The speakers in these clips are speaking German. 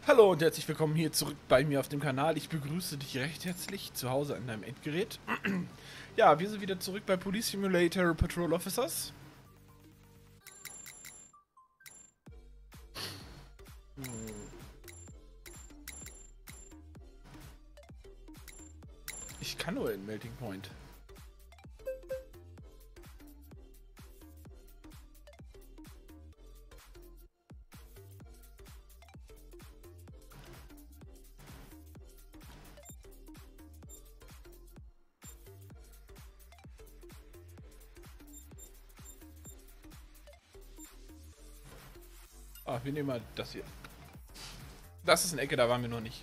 Hallo und herzlich willkommen hier zurück bei mir auf dem Kanal. Ich begrüße dich recht herzlich zu Hause an deinem Endgerät. Ja, wir sind wieder zurück bei Police Simulator Patrol Officers. Ich kann nur in Melting Point. Ah, wir nehmen mal das hier. Das ist eine Ecke, da waren wir noch nicht.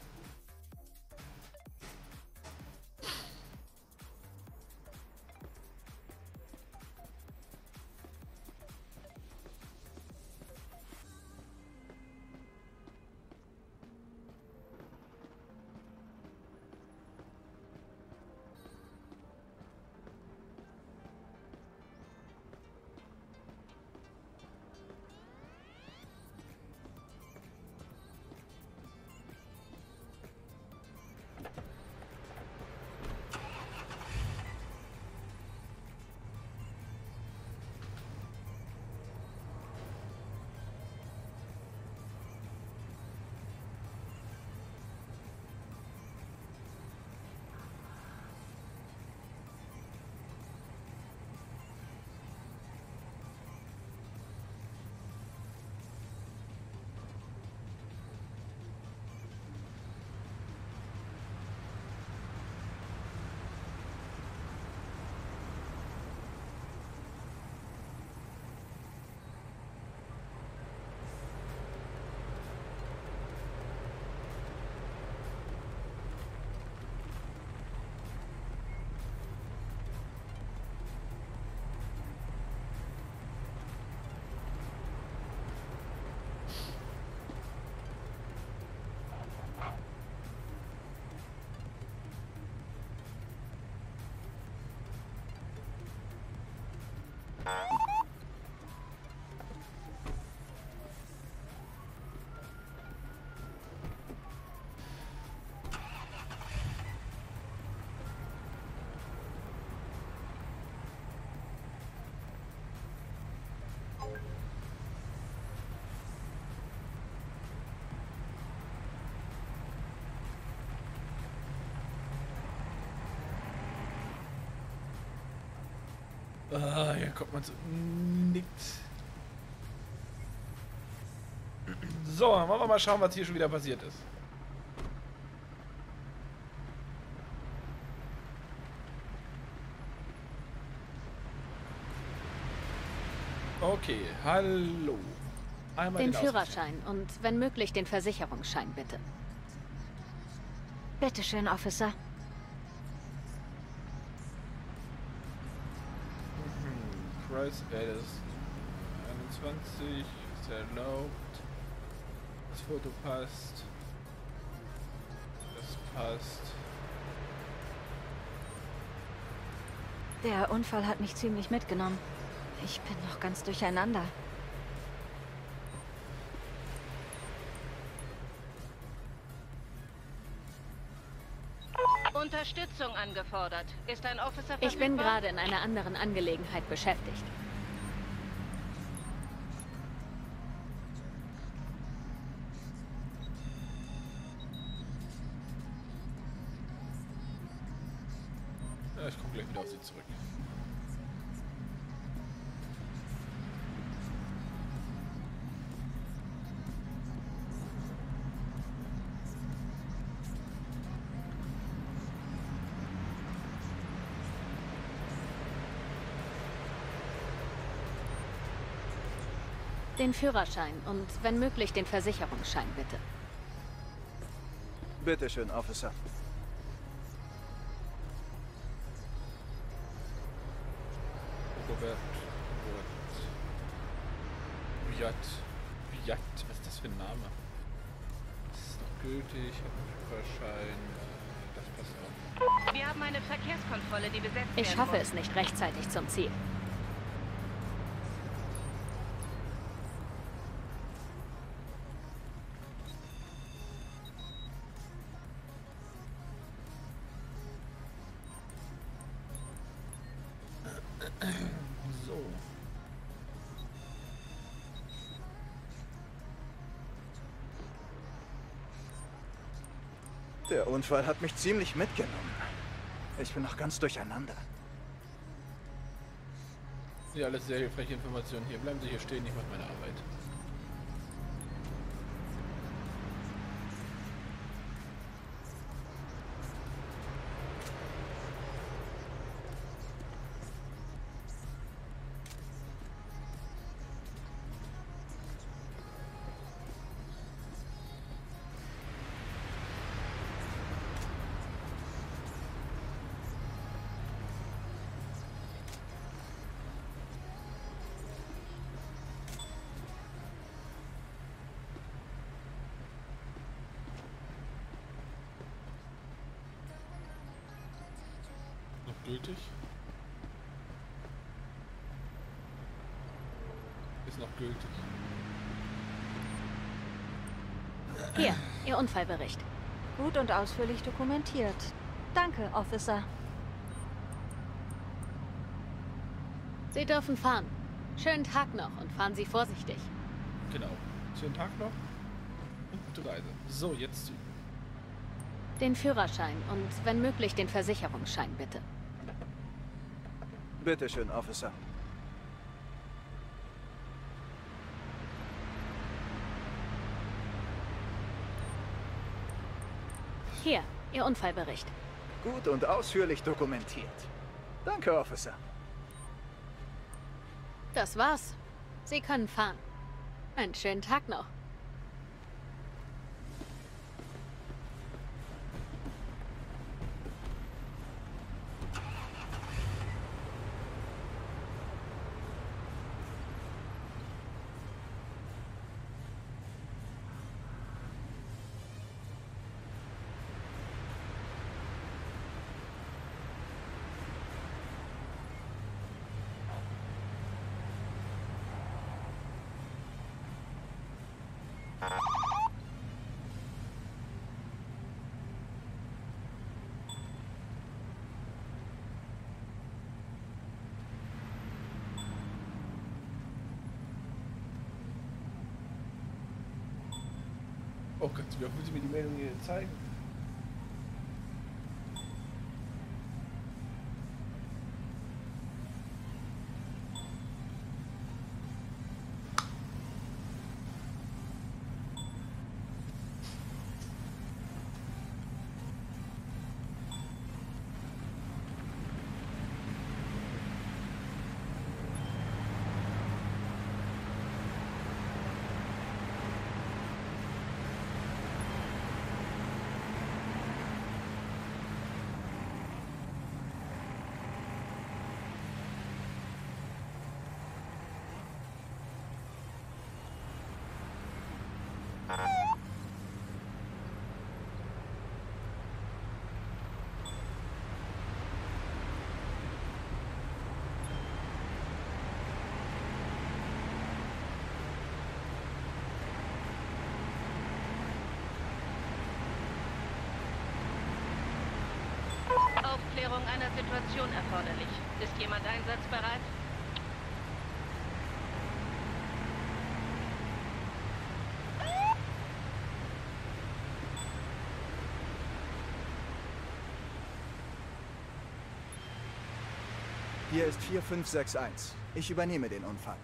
Ah, hier kommt man zu nix. So, dann wollen wir mal schauen, was hier schon wieder passiert ist. Okay, hallo. Einmal Den den Führerschein und wenn möglich den Versicherungsschein, bitte. Bitte schön, Officer. Price ist 21, ist erlaubt. Das Foto passt. Das passt. Der Unfall hat mich ziemlich mitgenommen. Ich bin noch ganz durcheinander. Unterstützung angefordert. Ist ein Officer verfügbar? Ich bin gerade in einer anderen Angelegenheit beschäftigt. Ja, ich komme gleich wieder auf Sie zurück. Den Führerschein und wenn möglich den Versicherungsschein, bitte. Bitte schön, Officer. Robert. Viat. Was ist das für ein Name? Das ist noch gültig. Hat einen Führerschein. Das passt auch. Wir haben eine Verkehrskontrolle, die besetzt Ich werden schaffe muss. es nicht rechtzeitig zum Ziel. So. Der Unfall hat mich ziemlich mitgenommen. Ich bin noch ganz durcheinander. Ja, alles sehr hilfreiche Informationen hier. Bleiben Sie hier stehen, ich mache meine Arbeit. Noch gültig? Ist noch gültig. Hier, Ihr Unfallbericht. Gut und ausführlich dokumentiert. Danke, Officer. Sie dürfen fahren. Schönen Tag noch und fahren Sie vorsichtig. Genau. Schönen Tag noch. Und gute Reise. So, jetzt Den Führerschein und wenn möglich den Versicherungsschein, bitte. Bitte schön, Officer. Hier, Ihr Unfallbericht. Gut und ausführlich dokumentiert. Danke, Officer. Das war's. Sie können fahren. Einen schönen Tag noch. Oh Gott, wie oft will sie mir die Meldung hier zeigen? Aufklärung einer Situation erforderlich. Ist jemand einsatzbereit? Hier ist 4561. Ich übernehme den Unfall.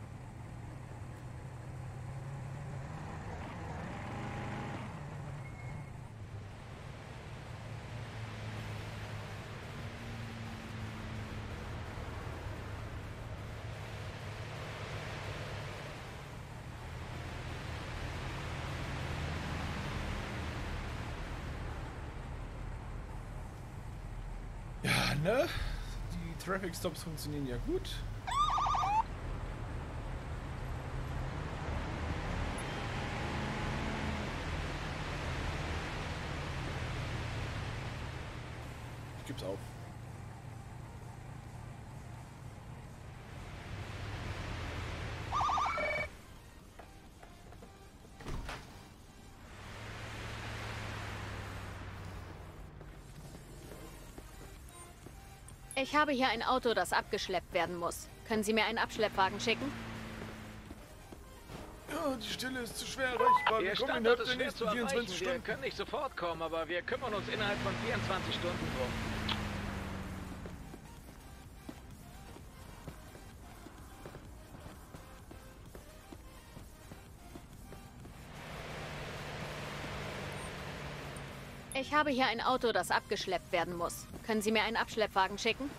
Ja, ne? Die Traffic Stops funktionieren ja gut. Ich geb's auf. Ich habe hier ein Auto, das abgeschleppt werden muss. Können Sie mir einen Abschleppwagen schicken? Ja, die Stelle ist zu schwer erreichbar. Ihr Standort ist schwer zu erreichen. Wir können nicht sofort kommen, aber wir kümmern uns innerhalb von 24 Stunden drum. Ich habe hier ein Auto, das abgeschleppt werden muss. Können Sie mir einen Abschleppwagen schicken?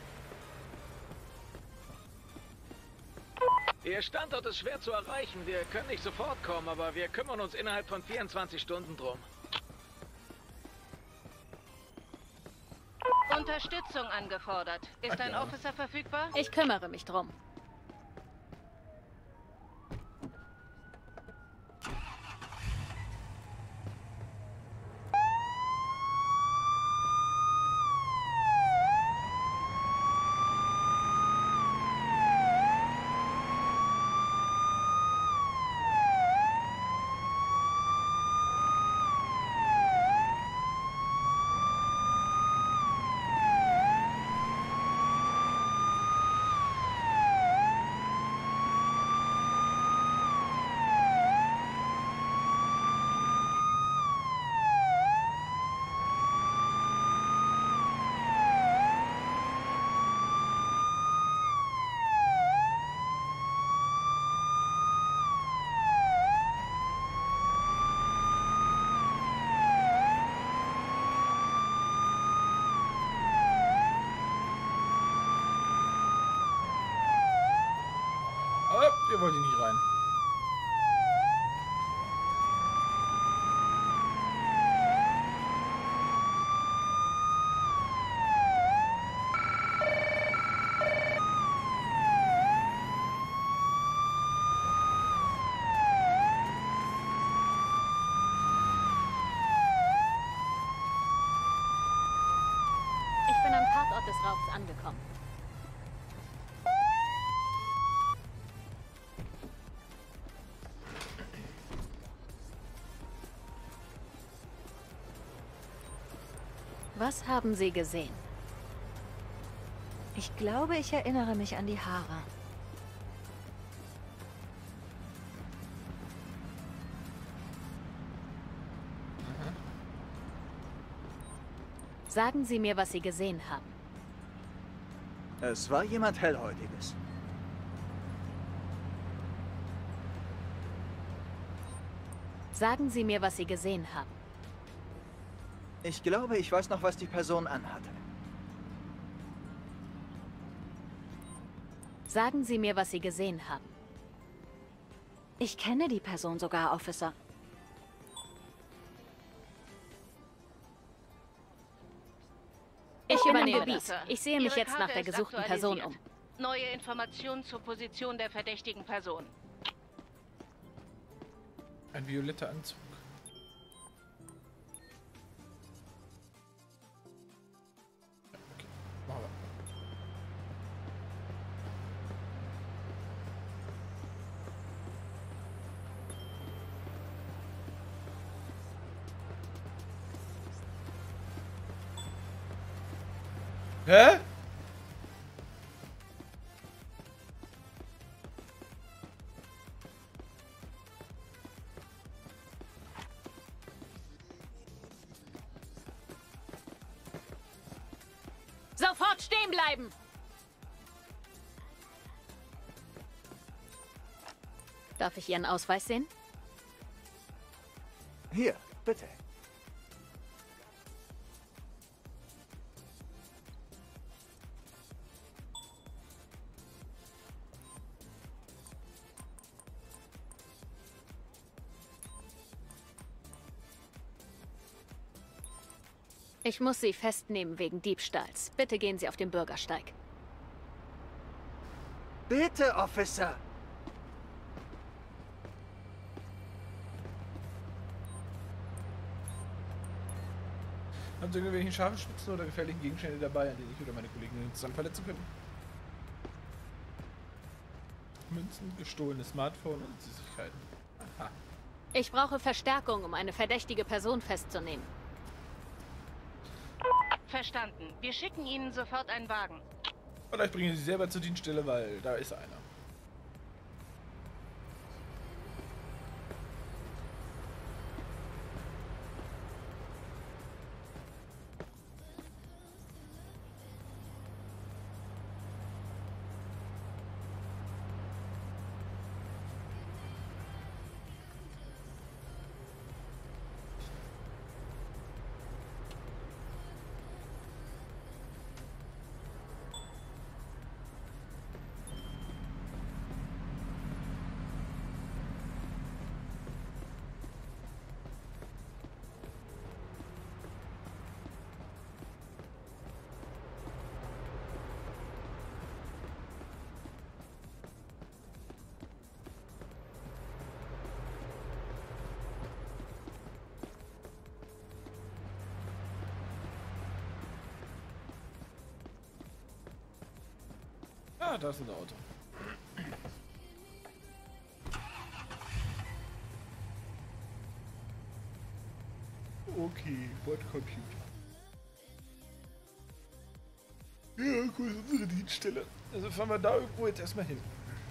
Ihr Standort ist schwer zu erreichen. Wir können nicht sofort kommen, aber wir kümmern uns innerhalb von 24 Stunden drum. Unterstützung angefordert. Ist ein Officer verfügbar? Ich kümmere mich drum. Ihr wollt hier nicht rein. Ich bin am Tatort des Raubs angekommen. Was haben Sie gesehen? Ich glaube, ich erinnere mich an die Haare. Sagen Sie mir, was Sie gesehen haben. Es war jemand Hellhäutiges. Sagen Sie mir, was Sie gesehen haben. Ich glaube, ich weiß noch, was die Person anhatte. Sagen Sie mir, was Sie gesehen haben. Ich kenne die Person sogar, Officer. Ich übernehme das. Officer. Ich sehe mich Ihre jetzt nach Karte der ist gesuchten Person um. aktualisiert. Neue Informationen zur Position der verdächtigen Person. Ein violetter Anzug. Okay, machen wir. Hä? Sofort stehen bleiben! Darf ich Ihren Ausweis sehen? Hier, bitte. Ich muss Sie festnehmen wegen Diebstahls. Bitte gehen Sie auf den Bürgersteig. Bitte, Officer! Haben Sie irgendwelche scharfen Spitzen oder gefährlichen Gegenstände dabei, an denen ich oder meine Kollegen zusammen verletzen können? Münzen, gestohlenes Smartphone und Süßigkeiten. Aha. Ich brauche Verstärkung, um eine verdächtige Person festzunehmen. Verstanden. Wir schicken Ihnen sofort einen Wagen. Oder ich bringe sie selber zur Dienststelle, weil da ist einer. Ah, da ist ein Auto. Okay, Bordcomputer. Ja, gut, unsere Dienststelle. Also fahren wir da irgendwo jetzt erstmal hin.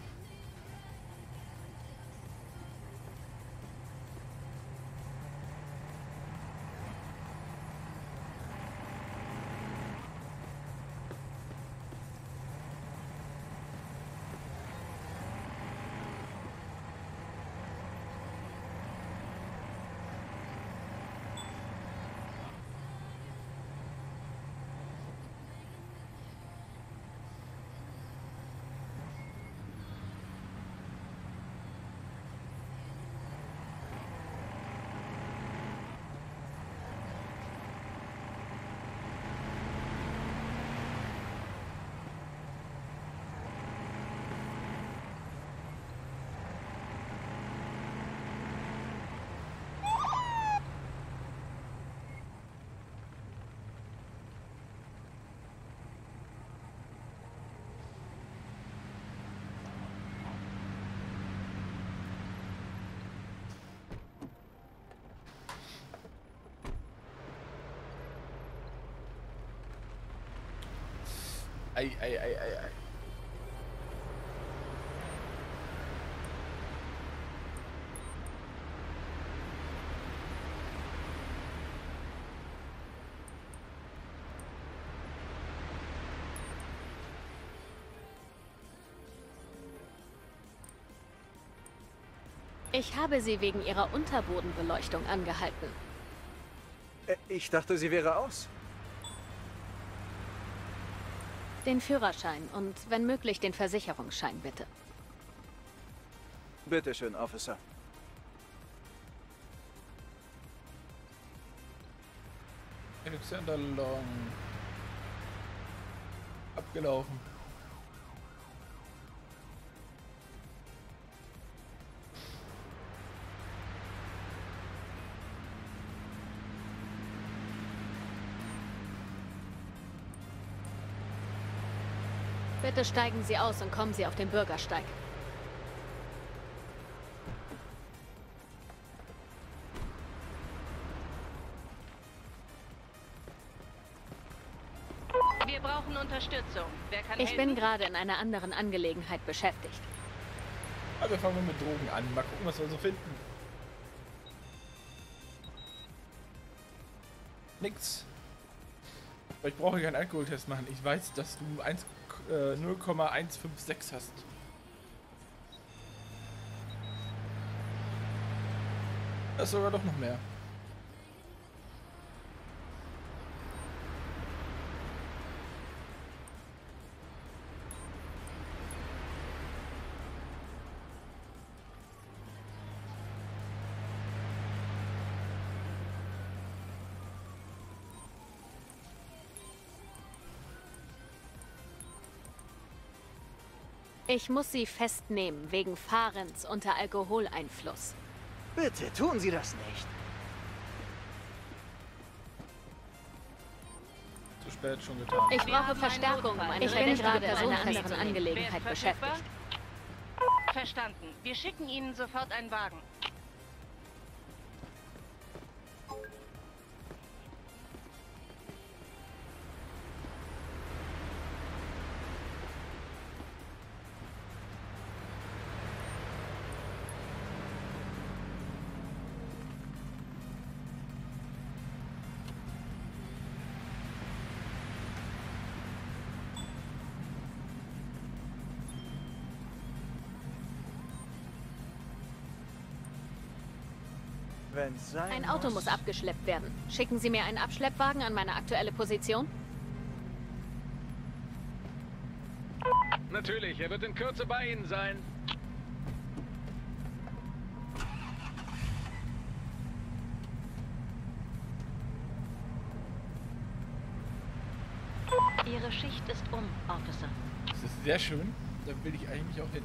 Ei, ei, ei, ei, ei. Ich habe Sie wegen Ihrer Unterbodenbeleuchtung angehalten. Ich dachte, sie wäre aus. Den Führerschein und wenn möglich den Versicherungsschein, bitte. Bitte schön, Officer. Alexander Long. Abgelaufen. Bitte steigen Sie aus und kommen Sie auf den Bürgersteig. Wir brauchen Unterstützung. Wer kann Ich helfen? bin gerade in einer anderen Angelegenheit beschäftigt. Aber wir fangen mal mit Drogen an. Mal gucken, was wir so finden. Nix. Aber ich brauche keinen Alkoholtest machen. Ich weiß, dass du 0,156 hast. Das ist sogar doch noch mehr. Ich muss Sie festnehmen wegen Fahrens unter Alkoholeinfluss. Bitte tun Sie das nicht. Zu spät schon getan. Ich Wir brauche haben einen Verstärkung, um Notfall. eine Ich bin bin gerade gerade in einer in einer anderen Wer Angelegenheit ist verfügbar? beschäftigt. Verstanden. Wir schicken Ihnen sofort einen Wagen. Wenn sein Ein Auto muss abgeschleppt werden. Schicken Sie mir einen Abschleppwagen an meine aktuelle Position? Natürlich, er wird in Kürze bei Ihnen sein. Ihre Schicht ist um, Officer. Das ist sehr schön. Da will ich eigentlich auch hin.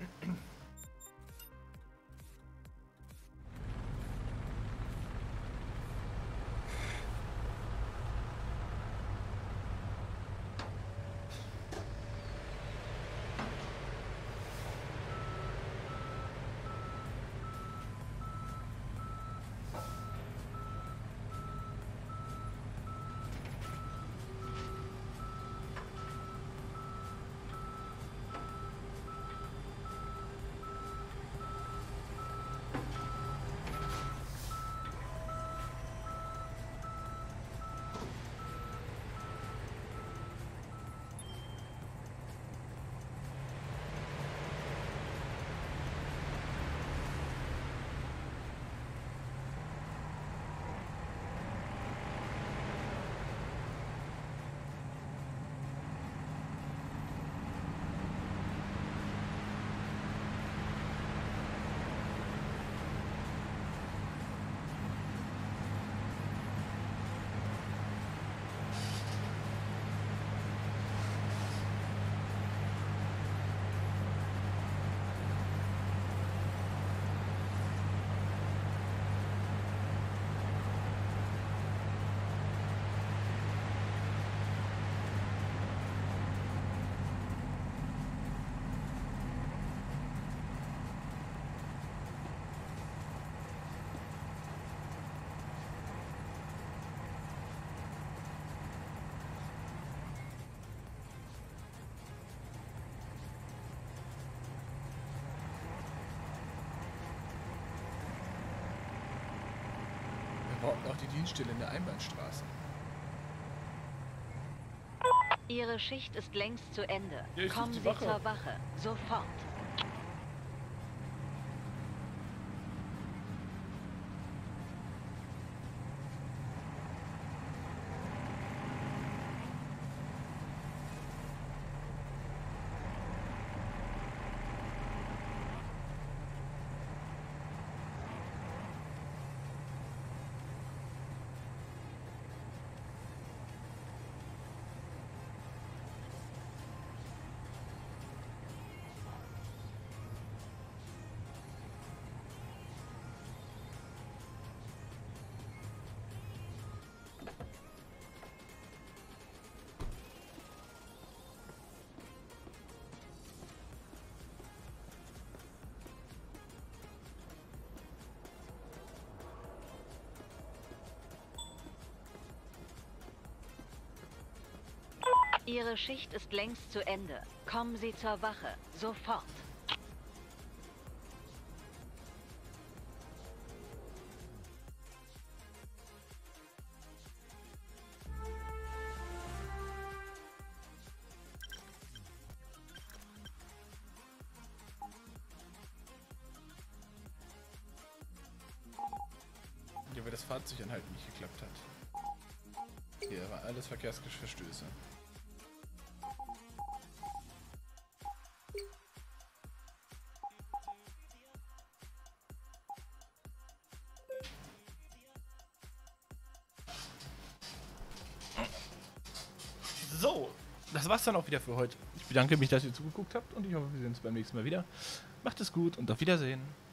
Wir brauchen auch die Dienststelle in der Einbahnstraße. Ihre Schicht ist längst zu Ende. Ja, ich such Kommen die Sie Wache. zur Wache. Sofort. Ihre Schicht ist längst zu Ende. Kommen Sie zur Wache. Sofort. Ja, weil das Fahrzeuganhalten nicht geklappt hat. Hier war alles Verkehrsverstöße. So, das war's dann auch wieder für heute. Ich bedanke mich, dass ihr zugeguckt habt und ich hoffe, wir sehen uns beim nächsten Mal wieder. Macht es gut und auf Wiedersehen.